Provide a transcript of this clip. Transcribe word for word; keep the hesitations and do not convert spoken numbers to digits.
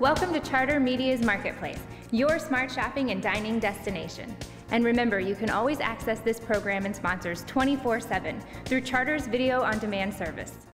Welcome to Charter Media's Marketplace, your smart shopping and dining destination. And remember, you can always access this program and sponsors twenty-four seven through Charter's video on demand service.